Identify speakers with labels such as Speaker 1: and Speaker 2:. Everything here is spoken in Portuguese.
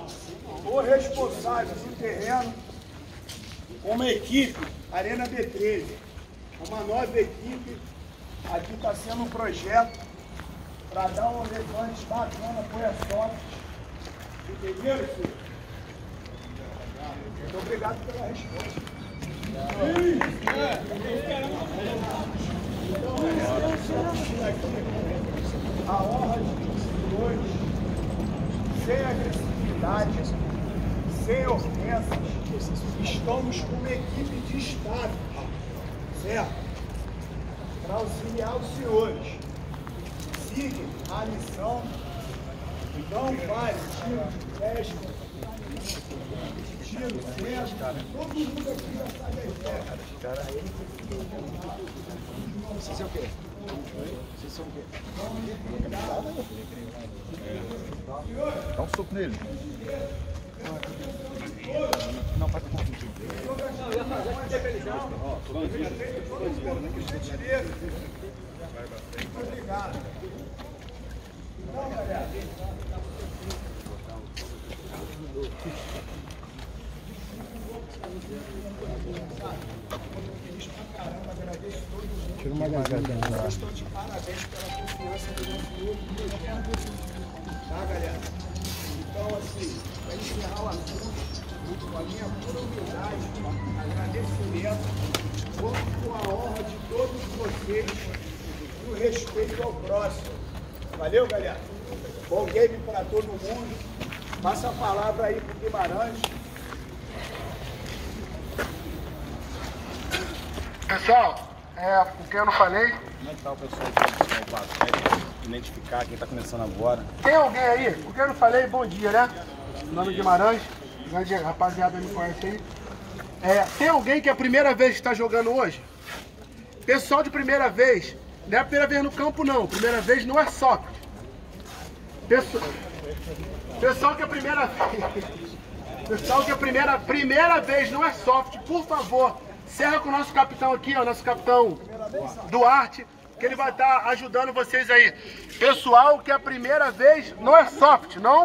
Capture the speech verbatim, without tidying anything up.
Speaker 1: o responsável do terreno, como equipe, Arena B treze, uma nova equipe. Aqui está sendo um projeto para dar um levante bacana para a Soft. Entenderam, senhor? Muito obrigado pela resposta. Então, a honra de hoje, sem agressividade, sem ofensas, estamos com uma equipe de Estado, certo? Para auxiliar os senhores. Sigam a lição, não faz tiro de flecha, tiro certo, todo mundo aqui já sabe a ideia.
Speaker 2: Vocês são o quê? Vocês são o quê? Dá um soco nele. Não, faz com
Speaker 1: Obrigado. Então, galera.
Speaker 2: Tira uma garganta.
Speaker 1: Vocês estão de parabéns pela confiança do nosso grupo. Tá, galera? Então, assim, para encerrar o assunto, com a minha pura humildade, agradecimento, conto com a honra de todos vocês e o respeito ao próximo. Valeu, galera? Bom game para todo mundo. Passa a palavra aí para o Guimarães.
Speaker 3: Pessoal, é, o que eu não falei.
Speaker 4: Como é que tá o pessoal do plateia? Identificar quem está começando agora.
Speaker 3: Tem alguém aí? O que eu não falei, bom dia, né? Meu nome é Guimarães, grande rapaziada me conhece aí. É, tem alguém que é a primeira vez que está jogando hoje? Pessoal de primeira vez, não é a primeira vez no campo não, primeira vez não é soft. Pessoal, pessoal que é a primeira vez, pessoal que é a primeira, primeira vez não é soft, por favor, encerra com o nosso capitão aqui, ó, nosso capitão Duarte, que ele vai estar ajudando vocês aí. Pessoal que é a primeira vez não é soft, não